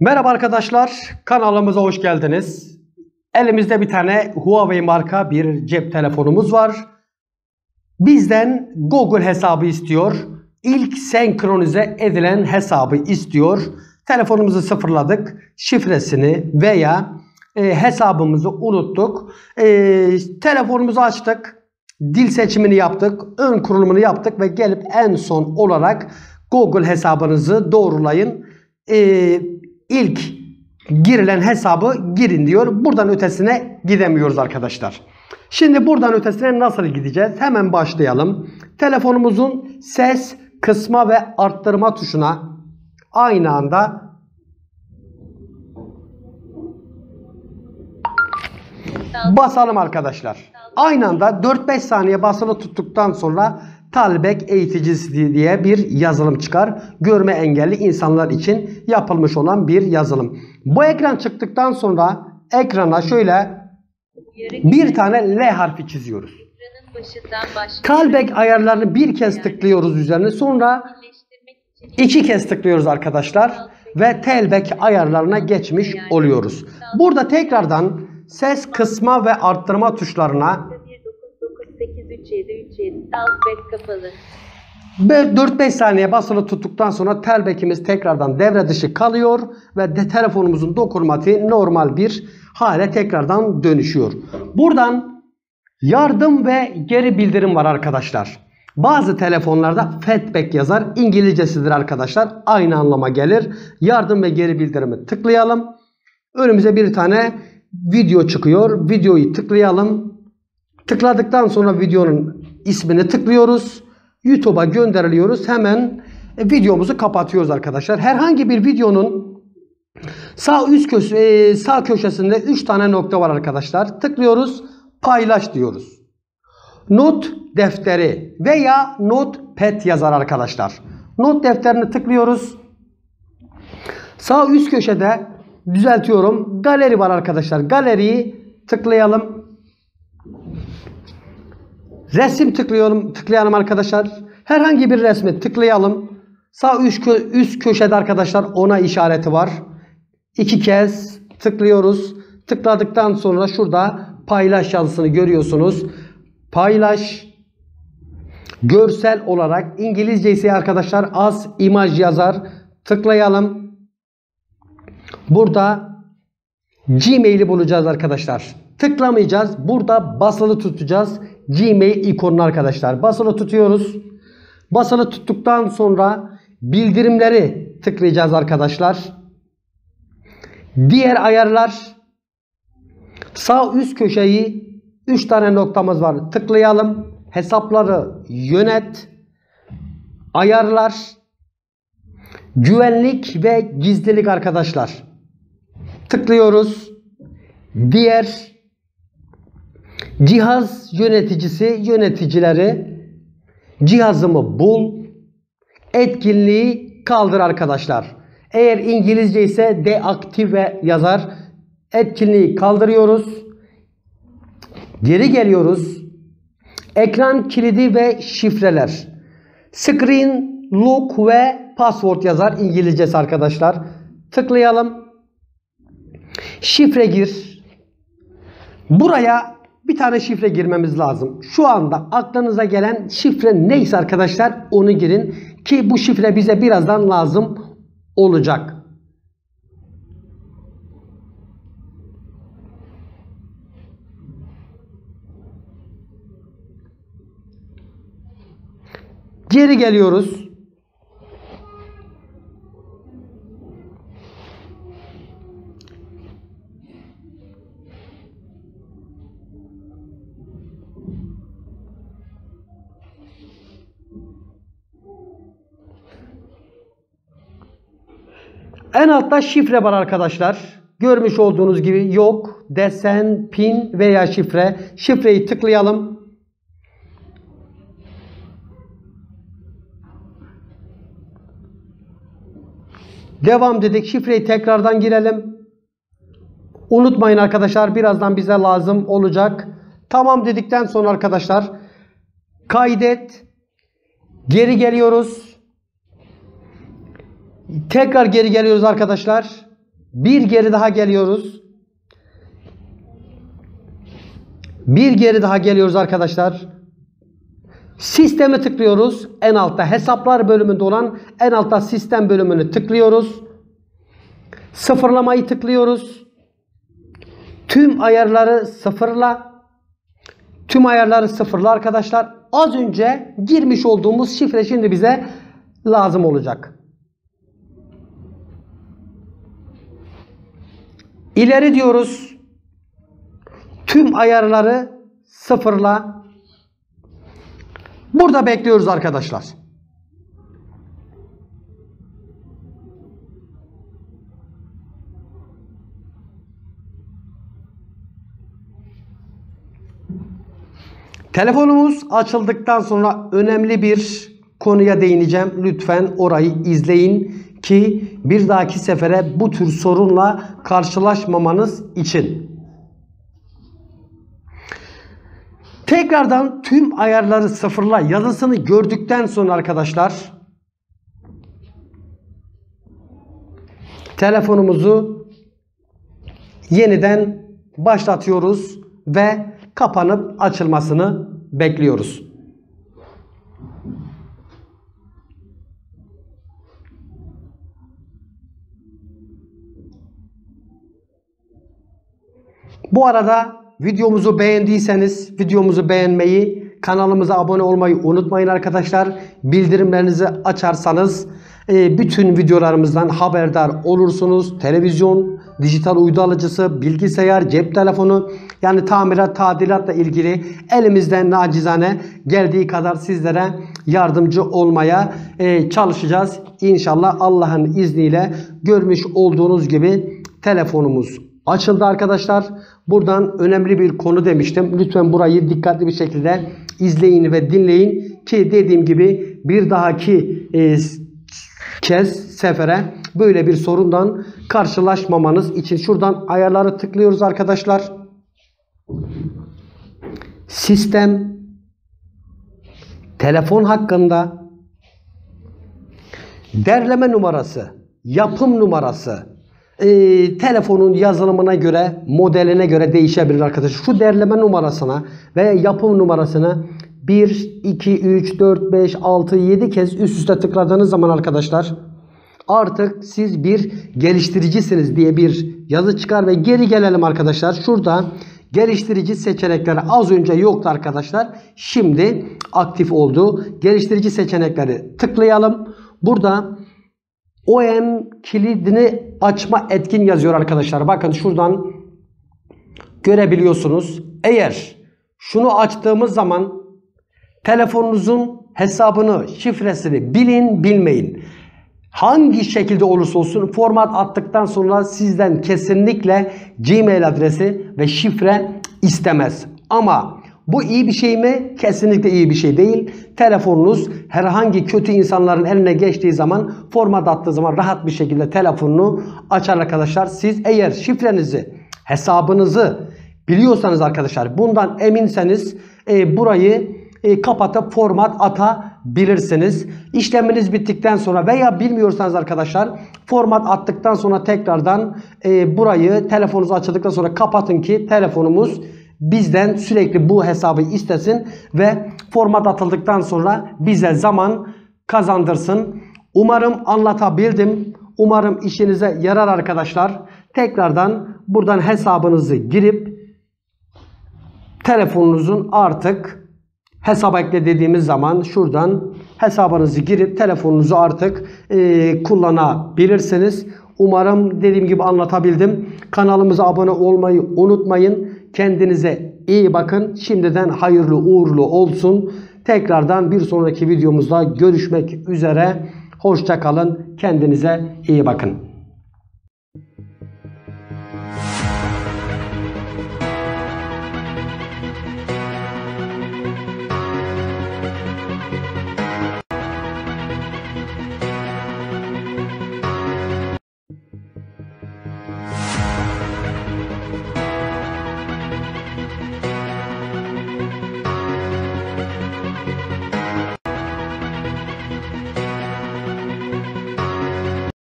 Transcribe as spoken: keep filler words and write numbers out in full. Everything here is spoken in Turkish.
Merhaba arkadaşlar, kanalımıza hoş geldiniz. Elimizde bir tane Huawei marka bir cep telefonumuz var. Bizden Google hesabı istiyor. İlk senkronize edilen hesabı istiyor. Telefonumuzu sıfırladık. Şifresini veya e, hesabımızı unuttuk. E, telefonumuzu açtık. Dil seçimini yaptık. Ön kurulumunu yaptık ve gelip en son olarak Google hesabınızı doğrulayın. E, ilk girilen hesabı girin diyor. Buradan ötesine gidemiyoruz arkadaşlar. Şimdi buradan ötesine nasıl gideceğiz? Hemen başlayalım. Telefonumuzun ses kısma ve arttırma tuşuna aynı anda basalım arkadaşlar. Aynı anda dört beş saniye basılı tuttuktan sonra Talbek eğiticisi diye bir yazılım çıkar. Görme engelli insanlar için yapılmış olan bir yazılım. Bu ekran çıktıktan sonra ekrana şöyle bir tane L harfi çiziyoruz. Talbek ayarlarını bir kez tıklıyoruz üzerine. Sonra iki kez tıklıyoruz arkadaşlar. Ve Talbek ayarlarına geçmiş oluyoruz. Burada tekrardan ses kısma ve arttırma tuşlarına dört beş saniye basılı tuttuktan sonra Talbek'imiz tekrardan devre dışı kalıyor ve de telefonumuzun dokunmatiği normal bir hale tekrardan dönüşüyor. Buradan yardım ve geri bildirim var arkadaşlar. Bazı telefonlarda feedback yazar. İngilizcesidir arkadaşlar. Aynı anlama gelir. Yardım ve geri bildirimi tıklayalım. Önümüze bir tane video çıkıyor. Videoyu tıklayalım. Tıkladıktan sonra videonun ismini tıklıyoruz. YouTube'a gönderiliyoruz. Hemen videomuzu kapatıyoruz arkadaşlar. Herhangi bir videonun sağ üst köşe, sağ köşesinde üç tane nokta var arkadaşlar. Tıklıyoruz. Paylaş diyoruz. Not defteri veya notepad yazar arkadaşlar. Not defterini tıklıyoruz. Sağ üst köşede düzeltiyorum. Galeri var arkadaşlar. Galeriyi tıklayalım. Resim tıklayalım, tıklayalım arkadaşlar. Herhangi bir resmi tıklayalım. Sağ üst, kö üst köşede arkadaşlar ona işareti var. İki kez tıklıyoruz. Tıkladıktan sonra şurada paylaş yazısını görüyorsunuz. Paylaş. Görsel olarak İngilizce ise arkadaşlar az imaj yazar. Tıklayalım. Burada Gmail'i bulacağız arkadaşlar. Tıklamayacağız. Burada basılı tutacağız. Gmail ikonunu arkadaşlar. Basılı tutuyoruz. Basılı tuttuktan sonra bildirimleri tıklayacağız arkadaşlar. Diğer ayarlar. Sağ üst köşeyi üç tane noktamız var. Tıklayalım. Hesapları yönet. Ayarlar. Güvenlik ve gizlilik arkadaşlar. Tıklıyoruz. Diğer cihaz yöneticisi yöneticileri, cihazımı bul, etkinliği kaldır arkadaşlar. Eğer İngilizce ise deaktive yazar. Etkinliği kaldırıyoruz. Geri geliyoruz. Ekran kilidi ve şifreler. Screen lock ve password yazar İngilizcesi arkadaşlar. Tıklayalım. Şifre gir. Buraya bir tane şifre girmemiz lazım. Şu anda aklınıza gelen şifre neyse arkadaşlar onu girin. Ki bu şifre bize birazdan lazım olacak. Geri geliyoruz. En altta şifre var arkadaşlar. Görmüş olduğunuz gibi yok, desen, pin veya şifre. Şifreyi tıklayalım. Devam dedik. Şifreyi tekrardan girelim. Unutmayın arkadaşlar, birazdan bize lazım olacak. Tamam dedikten sonra arkadaşlar kaydet. Geri geliyoruz. Tekrar geri geliyoruz arkadaşlar. Bir geri daha geliyoruz. Bir geri daha geliyoruz arkadaşlar. Sisteme tıklıyoruz. En altta hesaplar bölümünde olan en altta sistem bölümünü tıklıyoruz. Sıfırlamayı tıklıyoruz. Tüm ayarları sıfırla. Tüm ayarları sıfırla arkadaşlar. Az önce girmiş olduğumuz şifre şimdi bize lazım olacak. İleri diyoruz. Tüm ayarları sıfırla. Burada bekliyoruz arkadaşlar. Telefonumuz açıldıktan sonra önemli bir konuya değineceğim. Lütfen orayı izleyin ki bir dahaki sefere bu tür sorunla karşılaşmamanız için. Tekrardan tüm ayarları sıfırla yazısını gördükten sonra arkadaşlar telefonumuzu yeniden başlatıyoruz ve kapanıp açılmasını bekliyoruz. Bu arada videomuzu beğendiyseniz videomuzu beğenmeyi, kanalımıza abone olmayı unutmayın arkadaşlar. Bildirimlerinizi açarsanız e, bütün videolarımızdan haberdar olursunuz. Televizyon, dijital uydu alıcısı, bilgisayar, cep telefonu, yani tamirat, tadilatla ilgili elimizden nacizane geldiği kadar sizlere yardımcı olmaya e, çalışacağız. İnşallah Allah'ın izniyle görmüş olduğunuz gibi telefonumuz açıldı arkadaşlar. Buradan önemli bir konu demiştim. Lütfen burayı dikkatli bir şekilde izleyin ve dinleyin ki dediğim gibi bir dahaki e, kez sefere böyle bir sorundan karşılaşmamanız için şuradan ayarları tıklıyoruz arkadaşlar. Sistem, telefon hakkında, derleme numarası, yapım numarası, Ee, telefonun yazılımına göre, modeline göre değişebilir arkadaşlar. Şu derleme numarasına ve yapım numarasına bir, iki, üç, dört, beş, altı, yedi kez üst üste tıkladığınız zaman arkadaşlar artık siz bir geliştiricisiniz diye bir yazı çıkar ve geri gelelim arkadaşlar. Şurada geliştirici seçenekleri az önce yoktu arkadaşlar. Şimdi aktif oldu. Geliştirici seçenekleri tıklayalım. Burada O M kilidini açma etkin yazıyor arkadaşlar. Bakın şuradan görebiliyorsunuz. Eğer şunu açtığımız zaman telefonunuzun hesabını, şifresini bilin bilmeyin, hangi şekilde olursa olsun format attıktan sonra sizden kesinlikle Gmail adresi ve şifre istemez. Ama bu iyi bir şey mi? Kesinlikle iyi bir şey değil. Telefonunuz herhangi kötü insanların eline geçtiği zaman, format attığı zaman rahat bir şekilde telefonunu açar arkadaşlar. Siz eğer şifrenizi, hesabınızı biliyorsanız arkadaşlar, bundan eminseniz e, burayı e, kapatıp format atabilirsiniz. İşleminiz bittikten sonra veya bilmiyorsanız arkadaşlar format attıktan sonra tekrardan e, burayı telefonunuz açıldıktan sonra kapatın ki telefonumuz bizden sürekli bu hesabı istesin ve format atıldıktan sonra bize zaman kazandırsın. Umarım anlatabildim. Umarım işinize yarar arkadaşlar. Tekrardan buradan hesabınızı girip telefonunuzun artık hesaba ekle dediğimiz zaman şuradan hesabınızı girip telefonunuzu artık e, kullanabilirsiniz. Umarım dediğim gibi anlatabildim. Kanalımıza abone olmayı unutmayın. Kendinize iyi bakın. Şimdiden hayırlı uğurlu olsun. Tekrardan bir sonraki videomuzda görüşmek üzere. Hoşça kalın. Kendinize iyi bakın.